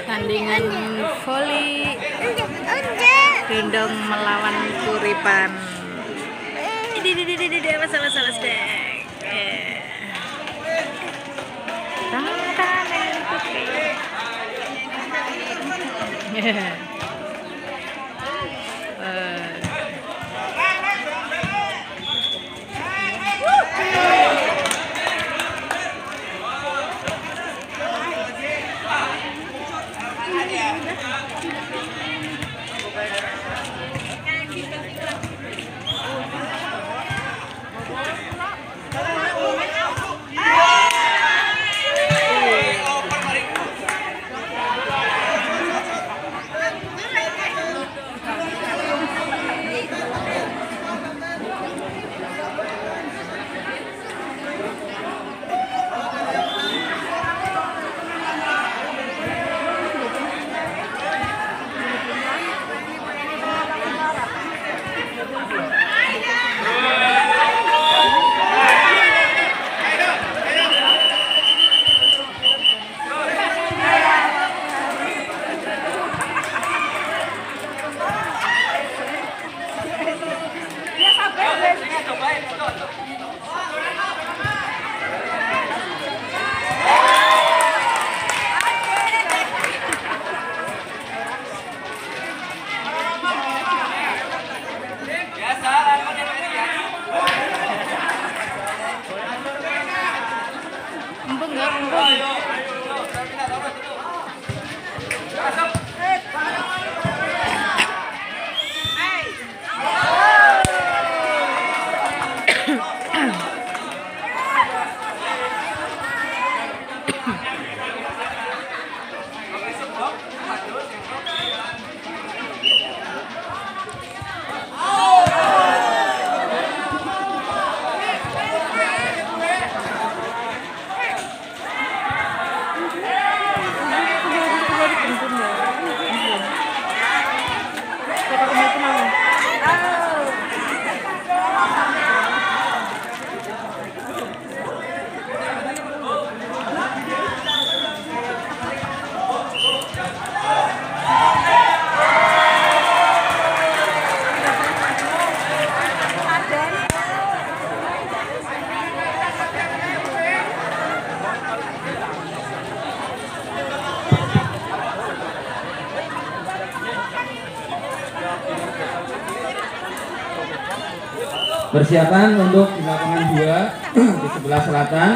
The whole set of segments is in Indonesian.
Tandingan voli Rindong melawan Kuripan. Ini masalah sedek. Persiapan untuk di lapangan 2 di sebelah selatan.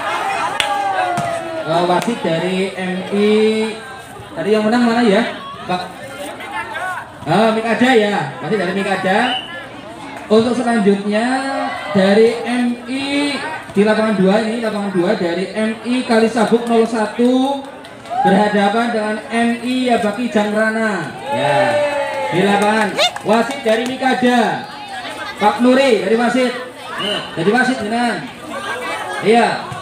Wasit dari MI tadi yang menang mana ya, Pak? Mikada ya, wasit dari Mikada. Untuk selanjutnya dari MI di lapangan 2 ini lapangan 2 dari MI Kalisabuk 01 berhadapan dengan MI Yabaki Jangrana. Ya, di lapangan wasit dari Mikada. Pak Nuri dari wasit, jadi wasit benar. Iya.